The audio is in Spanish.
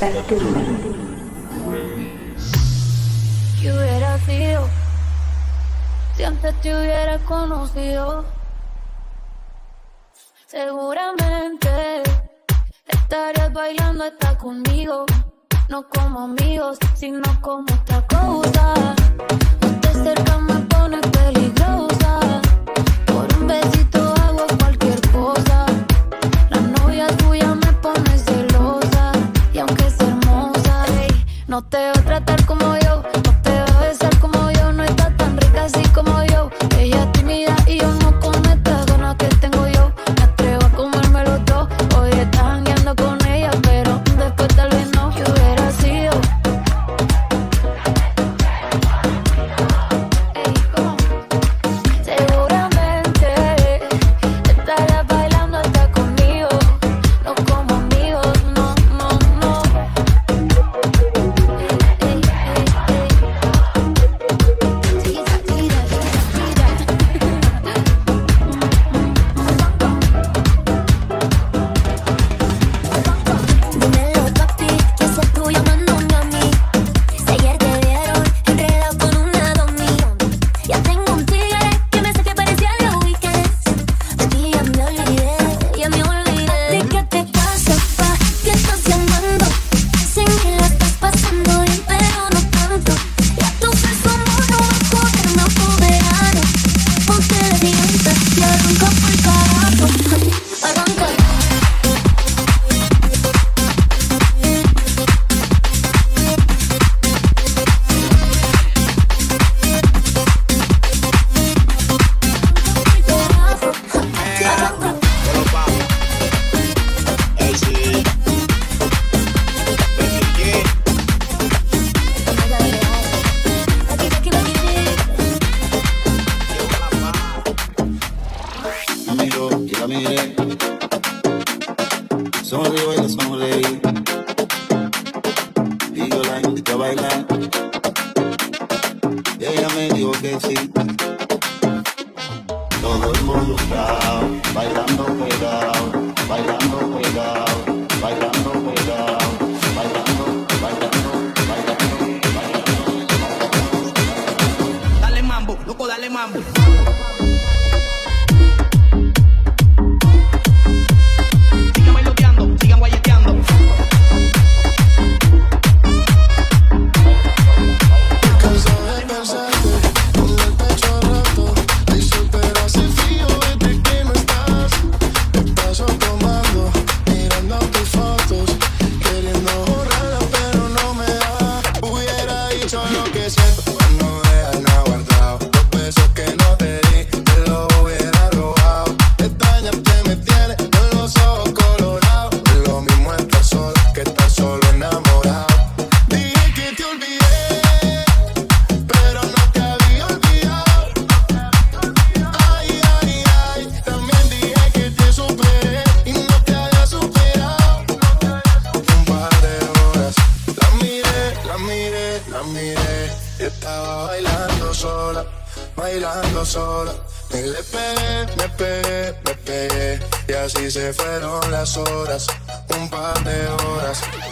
¿Qué hubiera sido si antes te hubiera conocido? Seguramente estarías bailando hasta conmigo, no como amigos, sino como otra cosa. Ponte cerca me pone peligrosa, por un besito hago cualquier cosa. La novia tuya me pone celosa, y aunque es hermosa, ey, no te va a tratar como yo, no te va a besar como yo, no está tan rica así como yo. Ella es tímida y yo no con estas ganas que tengo yo. Me atrevo a comérmelo todo, hoy estás jangueando con ella, pero después tal vez no. ¿Qué hubiera sido? Ey, ¿cómo? Seguramente estarías bailando hasta conmigo, no como amigos, no, no, no. Ey, ey, ey, ey. Tira, tira, tira. Dímelo, papi, que ese tú llamándome a mí. Si ayer te vieron enredado con una domi. Ya tengo un tigre que me hace que parecía The Weeknd. De ti ya me olvidé, ya me olvidé. ¿De qué te pasa, pa? ¿Qué estás llamando? Dicen que la estás pasando bien, pero no tanto. Ya tú sabes cómo no va a cogerme otro verano. Ponte de dientes y arranca por carajo. Arranca. Solo papi. Ey, sí. Becky G. Llegó la paz. La miro y la miré, sonrío y la sonreí, y yo la invité a bailar, y ella me dijo que sí. Todo el mundo está bailando pegado, bailando pegado, bailando pegado, bailando, bailando, bailando, bailando. Dale mambo, loco, dale mambo. Sigan bailoteando, sigan guayeteando. Canso de pensarte, con el pecho roto. Ay, soltera, hace frío desde que no estás. Me paso tomando, mirando tus fotos, queriendo borrarlas, pero no me da. Hubiera dicho lo que siento cuando dejas nada guardado. Los besos que no te di, te los hubiera robado. Extrañarte me tiene con los ojos colorados. Es lo mismo estar solo que estar solo enamorado. Dije que te olvidé, pero no te había olvidado. Ay, ay, ay. También dije que te superé y no te había superado. Un par de horas la miré, la miré, la miré. Y estaba bailando sola, bailando sola. Y le pegué, me pegué, me pegué. Y así se fueron las horas, un par de horas.